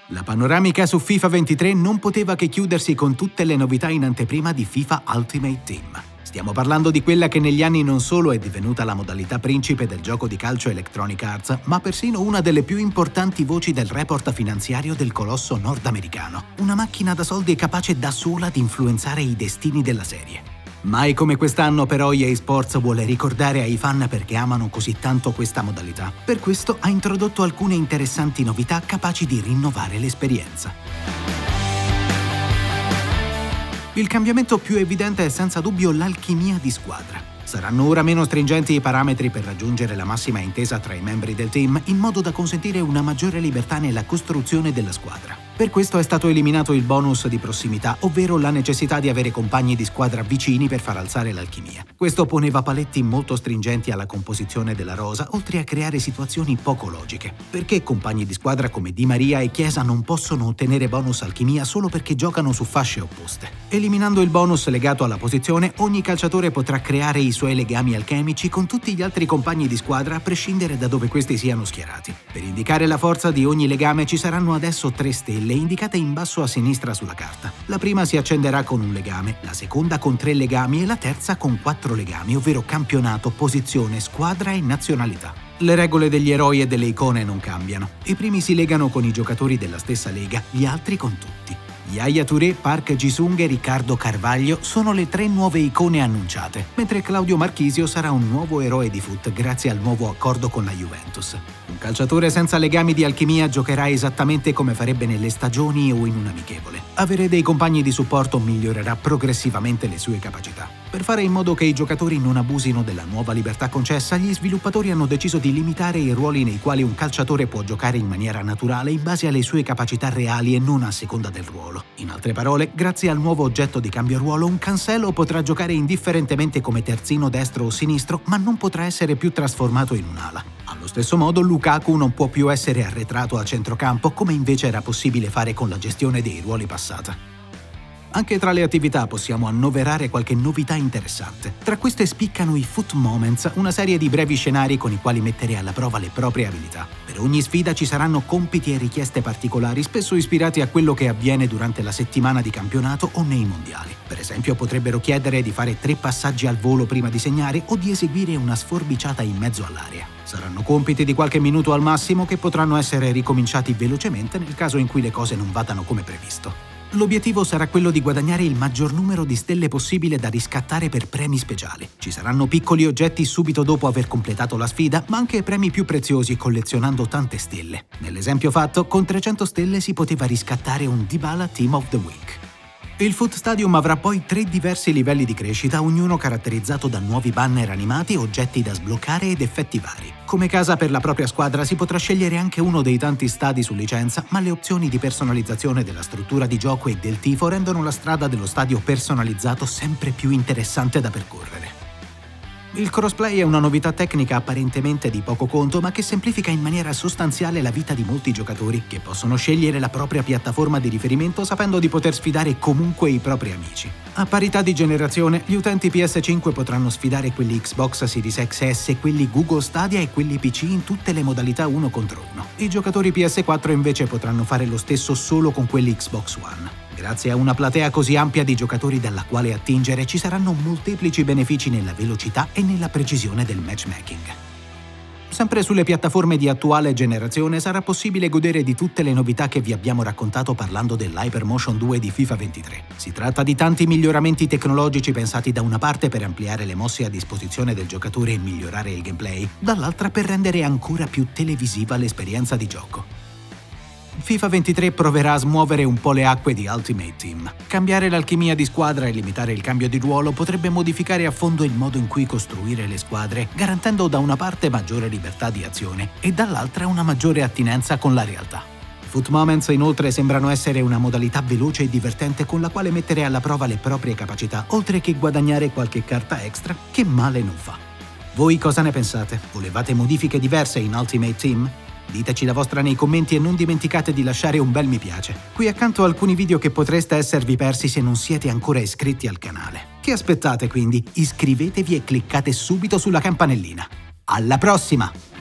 La panoramica su FIFA 23 non poteva che chiudersi con tutte le novità in anteprima di FIFA Ultimate Team. Stiamo parlando di quella che negli anni non solo è divenuta la modalità principe del gioco di calcio Electronic Arts, ma persino una delle più importanti voci del report finanziario del colosso nordamericano. Una macchina da soldi capace da sola di influenzare i destini della serie. Mai come quest'anno però EA Sports vuole ricordare ai fan perché amano così tanto questa modalità. Per questo ha introdotto alcune interessanti novità capaci di rinnovare l'esperienza. Il cambiamento più evidente è senza dubbio l'alchimia di squadra. Saranno ora meno stringenti i parametri per raggiungere la massima intesa tra i membri del team, in modo da consentire una maggiore libertà nella costruzione della squadra. Per questo è stato eliminato il bonus di prossimità, ovvero la necessità di avere compagni di squadra vicini per far alzare l'alchimia. Questo poneva paletti molto stringenti alla composizione della rosa, oltre a creare situazioni poco logiche. Perché compagni di squadra come Di Maria e Chiesa non possono ottenere bonus alchimia solo perché giocano su fasce opposte? Eliminando il bonus legato alla posizione, ogni calciatore potrà creare i suoi legami alchemici con tutti gli altri compagni di squadra a prescindere da dove questi siano schierati. Per indicare la forza di ogni legame ci saranno adesso 3 stelle indicate in basso a sinistra sulla carta. La prima si accenderà con un legame, la seconda con 3 legami e la terza con 4 legami, ovvero campionato, posizione, squadra e nazionalità. Le regole degli eroi e delle icone non cambiano. I primi si legano con i giocatori della stessa lega, gli altri con tutti. Yaya Touré, Park Ji-sung e Riccardo Carvalho sono le 3 nuove icone annunciate, mentre Claudio Marchisio sarà un nuovo eroe di foot grazie al nuovo accordo con la Juventus. Un calciatore senza legami di alchimia giocherà esattamente come farebbe nelle stagioni o in un amichevole. Avere dei compagni di supporto migliorerà progressivamente le sue capacità. Per fare in modo che i giocatori non abusino della nuova libertà concessa, gli sviluppatori hanno deciso di limitare i ruoli nei quali un calciatore può giocare in maniera naturale in base alle sue capacità reali e non a seconda del ruolo. In altre parole, grazie al nuovo oggetto di cambio ruolo, un Cancelo potrà giocare indifferentemente come terzino destro o sinistro, ma non potrà essere più trasformato in un'ala. Allo stesso modo, Lukaku non può più essere arretrato a centrocampo, come invece era possibile fare con la gestione dei ruoli passata. Anche tra le attività possiamo annoverare qualche novità interessante. Tra queste spiccano i Foot Moments, una serie di brevi scenari con i quali mettere alla prova le proprie abilità. Per ogni sfida ci saranno compiti e richieste particolari, spesso ispirati a quello che avviene durante la settimana di campionato o nei mondiali. Per esempio, potrebbero chiedere di fare 3 passaggi al volo prima di segnare o di eseguire una sforbiciata in mezzo all'area. Saranno compiti di qualche minuto al massimo che potranno essere ricominciati velocemente nel caso in cui le cose non vadano come previsto. L'obiettivo sarà quello di guadagnare il maggior numero di stelle possibile da riscattare per premi speciali. Ci saranno piccoli oggetti subito dopo aver completato la sfida, ma anche premi più preziosi collezionando tante stelle. Nell'esempio fatto, con 300 stelle si poteva riscattare un Dybala Team of the Week. Il Foot Stadium avrà poi 3 diversi livelli di crescita, ognuno caratterizzato da nuovi banner animati, oggetti da sbloccare ed effetti vari. Come casa per la propria squadra si potrà scegliere anche uno dei tanti stadi su licenza, ma le opzioni di personalizzazione della struttura di gioco e del tifo rendono la strada dello stadio personalizzato sempre più interessante da percorrere. Il crossplay è una novità tecnica apparentemente di poco conto, ma che semplifica in maniera sostanziale la vita di molti giocatori, che possono scegliere la propria piattaforma di riferimento sapendo di poter sfidare comunque i propri amici. A parità di generazione, gli utenti PS5 potranno sfidare quelli Xbox Series XS, quelli Google Stadia e quelli PC in tutte le modalità 1 contro 1. I giocatori PS4 invece potranno fare lo stesso solo con quelli Xbox One. Grazie a una platea così ampia di giocatori dalla quale attingere, ci saranno molteplici benefici nella velocità e nella precisione del matchmaking. Sempre sulle piattaforme di attuale generazione sarà possibile godere di tutte le novità che vi abbiamo raccontato parlando dell'Hypermotion 2 di FIFA 23. Si tratta di tanti miglioramenti tecnologici pensati da una parte per ampliare le mosse a disposizione del giocatore e migliorare il gameplay, dall'altra per rendere ancora più televisiva l'esperienza di gioco. FIFA 23 proverà a smuovere un po' le acque di Ultimate Team. Cambiare l'alchimia di squadra e limitare il cambio di ruolo potrebbe modificare a fondo il modo in cui costruire le squadre, garantendo da una parte maggiore libertà di azione e dall'altra una maggiore attinenza con la realtà. Foot Moments inoltre sembrano essere una modalità veloce e divertente con la quale mettere alla prova le proprie capacità, oltre che guadagnare qualche carta extra che male non fa. Voi cosa ne pensate? Volevate modifiche diverse in Ultimate Team? Diteci la vostra nei commenti e non dimenticate di lasciare un bel mi piace. Qui accanto alcuni video che potreste esservi persi se non siete ancora iscritti al canale. Che aspettate quindi? Iscrivetevi e cliccate subito sulla campanellina. Alla prossima!